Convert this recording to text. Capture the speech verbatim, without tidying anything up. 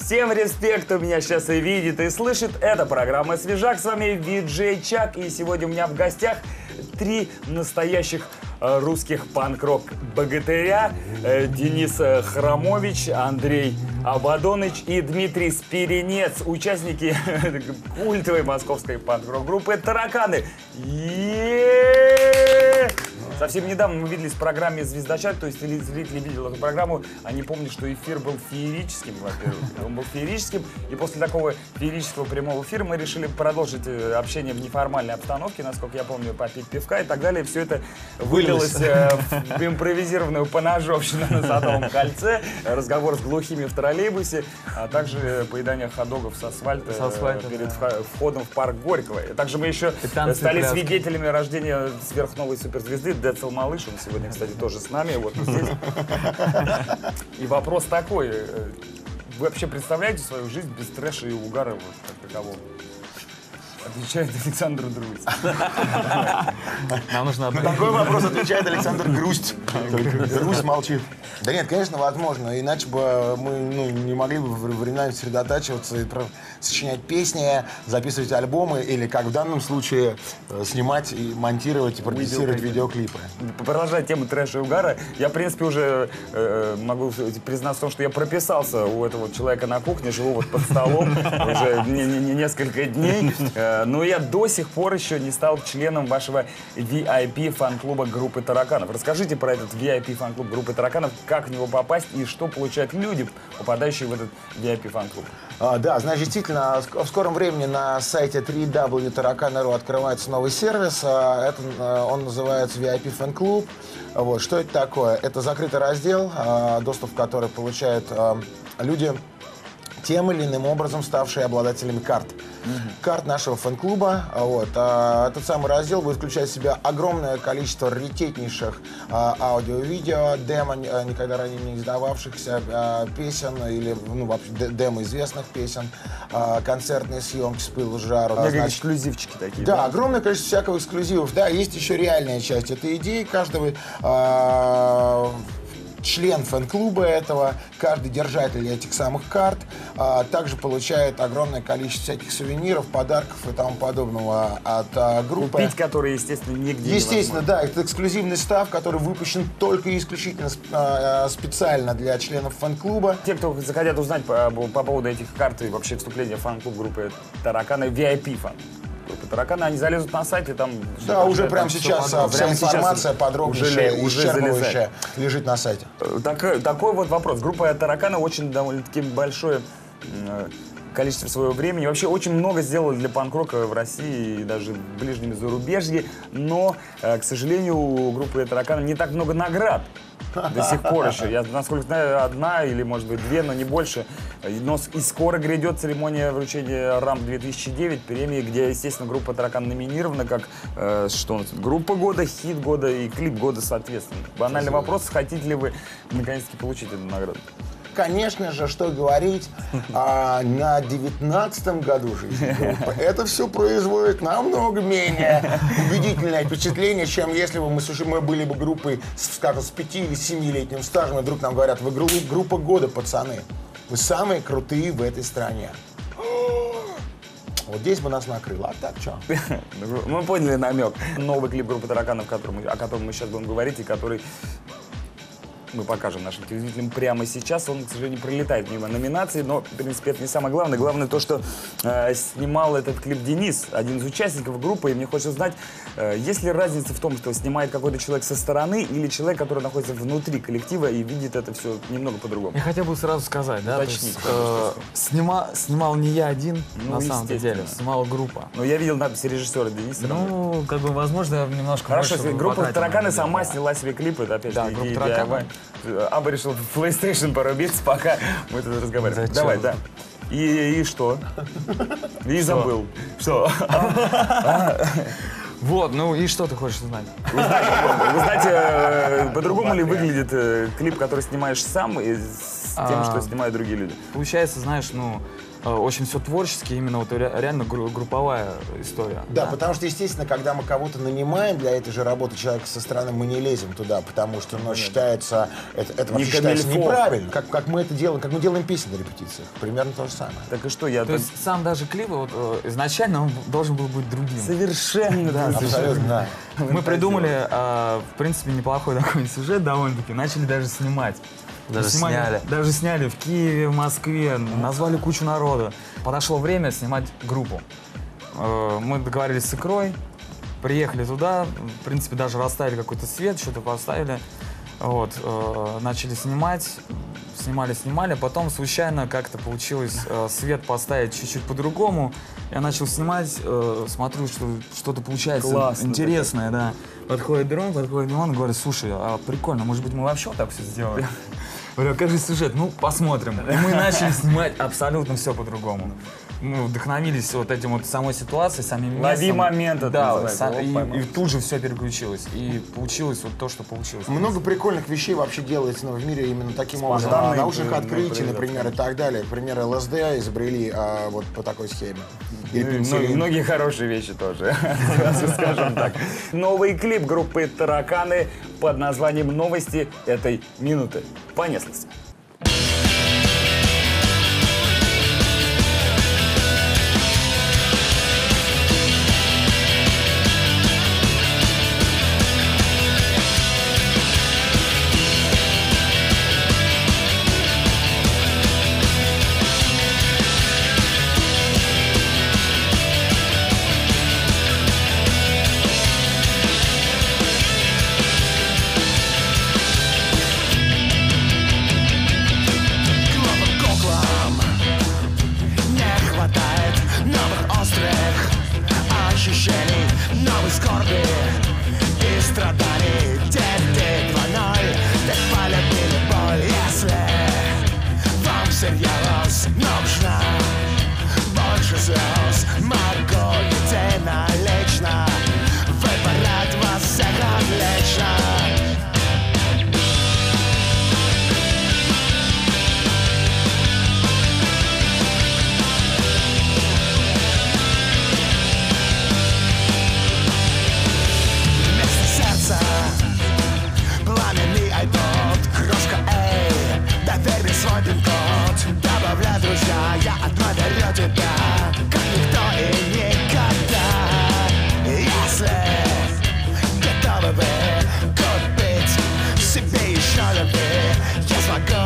Всем респект, у меня сейчас и видит, и слышит. Это программа «Свежак», с вами Виджей Чак. И сегодня у меня в гостях три настоящих э, русских панк-рок богатыря. Э, Денис Хромович, Андрей Абадоныч и Дмитрий Спиринец. Участники культовой московской панк-рок группы «Тараканы». Е-е-е! Совсем недавно мы виделись в программе «Звездочат», то есть зрители видели эту программу, они помнят, что эфир был феерическим, во-первых. Он был феерическим, и после такого феерического прямого эфира мы решили продолжить общение в неформальной обстановке, насколько я помню, попить пивка и так далее. Все это вылилось в импровизированную поножовщину на Садовом кольце, разговор с глухими в троллейбусе, а также поедание хот-догов с асфальта, с асфальта перед да. входом в парк Горького. Также мы еще стали свидетелями рождения сверхновой суперзвезды Децл Малыш, он сегодня, кстати, тоже с нами, вот здесь. И вопрос такой, вы вообще представляете свою жизнь без трэша и угара вот как такового? Отвечает Александр Друзь. Нам нужно... На такой вопрос отвечает Александр Грусть. Грусть молчит. Да нет, конечно, возможно. Иначе бы мы ну, не могли бы временами сосредотачиваться и сочинять песни, записывать альбомы или, как в данном случае, снимать и монтировать и продюсировать видеоклипы. Продолжая тему трэша и угара, я, в принципе, уже э, могу признаться в том, что я прописался у этого человека на кухне, живу вот под столом уже не, не, не несколько дней. Но я до сих пор еще не стал членом вашего ви ай пи фан-клуба группы «Тараканов». Расскажите про этот ви ай пи фан-клуб группы «Тараканов», как в него попасть и что получают люди, попадающие в этот ви ай пи фан-клуб. А, да, значит, действительно, в скором времени на сайте три дабл ю точка тараканы точка ру открывается новый сервис. Это, он называется ви ай пи фан-клуб. Вот, что это такое? Это закрытый раздел, доступ в который получают люди, тем или иным образом ставшие обладателями карт. Mm-hmm. Карт нашего фэн-клуба. Вот. А, этот самый раздел будет включать в себя огромное количество раритетнейших а, аудио-видео, демо, никогда ранее не издававшихся а, песен или ну, вообще демо известных песен, а, концертные съемки с пылу с жару. Да, значит, эксклюзивчики такие. Да, да, огромное количество всякого эксклюзивов. Да, есть еще реальная часть этой идеи. Каждого а, член фэн-клуба этого, каждый держатель этих самых карт а, также получает огромное количество всяких сувениров, подарков и тому подобного от а, группы. Купить которые, естественно, нигде Естественно, невозможно. Да. Это эксклюзивный став, который выпущен только и исключительно а, специально для членов фэн-клуба. Те, кто захотят узнать по, по поводу этих карт и вообще вступления в фан-клуб группы «Тараканы», ви ай пи фан. «Тараканы», они залезут на сайт и там... Да, уже прямо сейчас вся прямо информация подробнейшая и исчерпывающая лежит на сайте. Так, такой вот вопрос. Группа «Тараканы» очень довольно-таки большое э, количество своего времени. Вообще очень много сделала для панк-рока в России и даже в ближнем зарубежье. Но, э, к сожалению, у группы «Тараканы» не так много наград. До сих пор еще. Я, насколько знаю, одна или, может быть, две, но не больше. Но и скоро грядет церемония вручения рамп две тысячи девять, премии, где, естественно, группа «Таракан» номинирована как э, что у нас, группа года, хит года и клип года, соответственно. Банальный вопрос, хотите ли вы наконец-таки получить эту награду? Конечно же, что говорить, а, на девятнадцатом году жизни группы это все производит намного менее убедительное впечатление, чем если бы мы, мы были бы группой, скажем, с пяти или семилетним стажем, и вдруг нам говорят: вы группа года, пацаны, вы самые крутые в этой стране. Вот здесь бы нас накрыло, а так что? Мы поняли намек. Новый клип группы «Тараканов», о котором мы сейчас будем говорить, и который мы покажем нашим телезрителям прямо сейчас. Он, к сожалению, пролетает мимо номинаций, но, в принципе, это не самое главное. Главное то, что э, снимал этот клип Денис, один из участников группы, и мне хочется знать, э, есть ли разница в том, что снимает какой-то человек со стороны или человек, который находится внутри коллектива и видит это все немного по-другому. Я хотел бы сразу сказать, да, Уточнить, то есть, э, снима, снимал не я один, ну, на самом деле, снимала группа. Но я видел надпись режиссера Дениса. Ну, как бы, возможно, немножко Хорошо, больше группа «Тараканы» сама да. сняла себе клипы, это опять же да, идея ди ай вай. Аба решил в PlayStation порубиться, пока мы тут разговариваем. Зачем? Давай, да. И, и что? И забыл. Что? Вот, ну и что ты хочешь узнать? Узнать, узнать э, по-другому ли выглядит э, клип, который снимаешь сам, и с тем, А, что снимают другие люди? Получается, знаешь, ну, очень все творчески, именно вот реально групповая история. Да, да, потому что, естественно, когда мы кого-то нанимаем для этой же работы человека со стороны, мы не лезем туда, потому что, ну, считается, это, это вообще считается неправильно. Как, как мы это делаем, как мы делаем песни на репетициях. Примерно то же самое. Так и что, я... То так... есть сам даже клип, вот, изначально он должен был быть другим. Совершенно, да. Абсолютно, да. Мы придумали, э, в принципе, неплохой такой сюжет довольно-таки, начали даже снимать. Даже Снимали, сняли. Даже сняли в Киеве, в Москве, назвали кучу народа. Подошло время снимать группу. Э, мы договорились с Икрой, приехали туда, в принципе, даже расставили какой-то свет, что-то поставили. Вот, э, начали снимать, снимали, снимали, потом случайно как-то получилось э, свет поставить чуть-чуть по-другому. Я начал снимать, э, смотрю, что что-то получается Классно, интересное, да. Подходит дрон, подходит дрон, говорит: слушай, а прикольно, может быть, мы вообще вот так все сделаем? Говорю: а как же сюжет? Ну, посмотрим. И мы начали снимать абсолютно все по-другому. Мы вдохновились вот этим вот самой ситуацией, самим местом. Лови момент, это да, называется. сам- и, и тут же все переключилось. И получилось вот то, что получилось. Много прикольных вещей вообще делается, ну, в мире именно таким образом. Спонтанные, Научных ну, открытий, ну, например, и так далее. Например, ЛСД изобрели а, вот по такой схеме. Или Ну, и пенициллин. многие, многие хорошие вещи тоже, сразу скажем так. Новый клип группы «Тараканы» под названием «Новости этой минуты». Понеслось. Себе еще любви, я смогу